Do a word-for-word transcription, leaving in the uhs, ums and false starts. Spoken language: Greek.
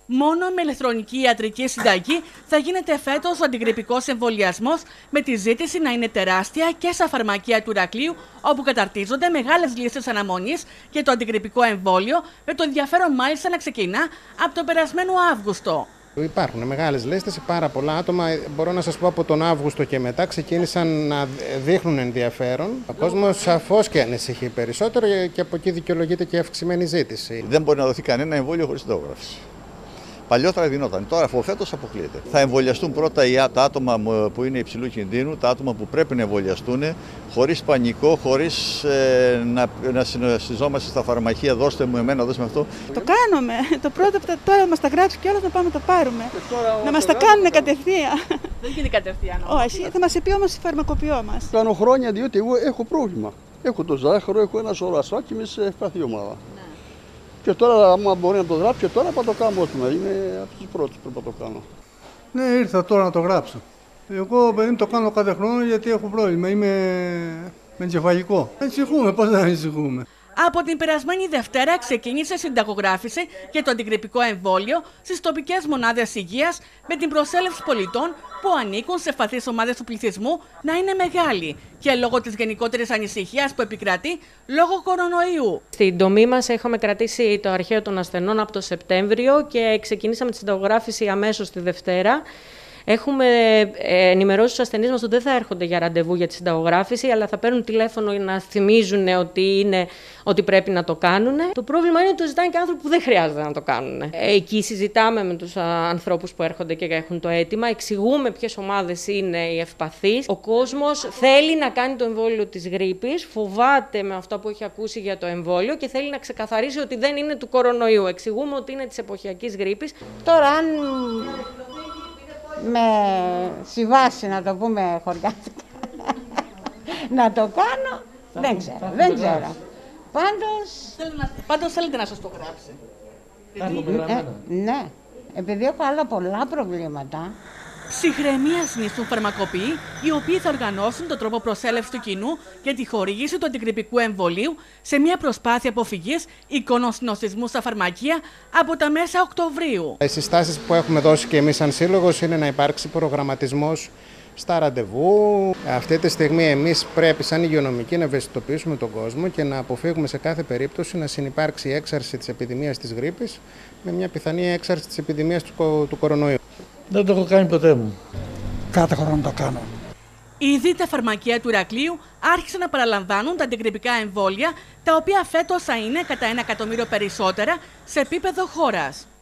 Μόνο με ηλεκτρονική ιατρική συνταγή θα γίνεται φέτος ο αντιγρυππικός εμβολιασμός, με τη ζήτηση να είναι τεράστια και στα φαρμακεία του Ηρακλείου, όπου καταρτίζονται μεγάλες λίστες αναμονής για το αντιγρυππικό εμβόλιο, με το ενδιαφέρον μάλιστα να ξεκινά από τον περασμένο Αύγουστο. Υπάρχουν μεγάλες λίστες, πάρα πολλά άτομα. Μπορώ να σας πω από τον Αύγουστο και μετά ξεκίνησαν να δείχνουν ενδιαφέρον. Ο κόσμος σαφώς και ανησυχεί περισσότερο και από εκεί δικαιολογείται και η αυξημένη ζήτηση. Δεν μπορεί να δοθεί κανένα εμβόλιο χωρίς συνταγογράφηση. Παλιότερα δινόταν, τώρα από φέτος αποκλείεται. Θα εμβολιαστούν πρώτα τα άτομα που είναι υψηλού κινδύνου, τα άτομα που πρέπει να εμβολιαστούν, χωρίς πανικό, χωρίς ε, να, να συνοστιζόμαστε στα φαρμακεία. Δώστε μου εμένα, δώστε μου αυτό. Το κάνουμε. Το πρώτο τώρα μας τα γράψει κιόλας να πάμε να το πάρουμε. Να μας τα κάνουν κατευθείαν. Δεν γίνεται κατευθείαν. Όχι, θα μας πει όμως η φαρμακοποιό μας. Κάνω χρόνια διότι εγώ έχω πρόβλημα. Έχω το ζάχαρο, έχω ένα σωρό ασφάκι με σε ευπαθή ομάδα. Και τώρα, άμα μπορεί να το γράψει, και τώρα θα το κάνω ότιμα. Είναι από τους πρώτους που θα το κάνω. Ναι, ήρθα τώρα να το γράψω. Εγώ παιδί το κάνω κάθε χρόνο γιατί έχω πρόβλημα. Είμαι με εγκεφαλικό. Ανησυχούμε, πώς δεν ανησυχούμε. Από την περασμένη Δευτέρα ξεκίνησε συνταγογράφηση για το αντιγρυππικό εμβόλιο στις τοπικές μονάδες υγείας, με την προσέλευση πολιτών που ανήκουν σε ευπαθείς ομάδες του πληθυσμού να είναι μεγάλη και λόγω της γενικότερης ανησυχίας που επικρατεί λόγω κορονοϊού. Στην τομή μας έχουμε κρατήσει το αρχείο των ασθενών από το Σεπτέμβριο και ξεκινήσαμε τη συνταγογράφηση αμέσως τη Δευτέρα. Έχουμε ενημερώσει τους ασθενείς μας ότι δεν θα έρχονται για ραντεβού για τη συνταγογράφηση, αλλά θα παίρνουν τηλέφωνο για να θυμίζουν ότι, είναι, ότι πρέπει να το κάνουν. Το πρόβλημα είναι ότι το ζητάνε και άνθρωποι που δεν χρειάζεται να το κάνουν. Εκεί συζητάμε με τους ανθρώπους που έρχονται και έχουν το αίτημα, εξηγούμε ποιες ομάδες είναι οι ευπαθείς. Ο κόσμος θέλει να κάνει το εμβόλιο της γρίπης, φοβάται με αυτό που έχει ακούσει για το εμβόλιο και θέλει να ξεκαθαρίσει ότι δεν είναι του κορονοϊού. Εξηγούμε ότι είναι της εποχιακής γρίπης. Τώρα, αν με συμβάσει, να το πούμε χωριάτικα, να το κάνω, δεν ξέρω, δεν ξέρω. Πάντως... Πάντως θέλετε να σας το γράψει. Ε, ναι, επειδή έχω άλλα πολλά προβλήματα. Ψυχραιμία συνιστούν φαρμακοποιοί, οι οποίοι θα οργανώσουν τον τρόπο προσέλευσης του κοινού για τη χορήγηση του αντιγρυππικού εμβολίου σε μια προσπάθεια αποφυγής εικόνων συνοστισμού στα φαρμακεία από τα μέσα Οκτωβρίου. Οι συστάσεις που έχουμε δώσει και εμείς σαν σύλλογος είναι να υπάρξει προγραμματισμός στα ραντεβού. Αυτή τη στιγμή εμείς πρέπει σαν υγειονομικοί να ευαισθητοποιήσουμε τον κόσμο και να αποφύγουμε σε κάθε περίπτωση να συνυπάρξει η έξαρση της επιδημίας της γρίπης με μια πιθανή έξαρση της επιδημίας του, του κορονοϊού. Δεν το έχω κάνει ποτέ μου. Κάθε χρόνο το κάνω. Ήδη τα φαρμακεία του Ηρακλείου άρχισαν να παραλαμβάνουν τα αντιγρυππικά εμβόλια, τα οποία φέτος θα είναι κατά ένα εκατομμύριο περισσότερα σε επίπεδο χώρας.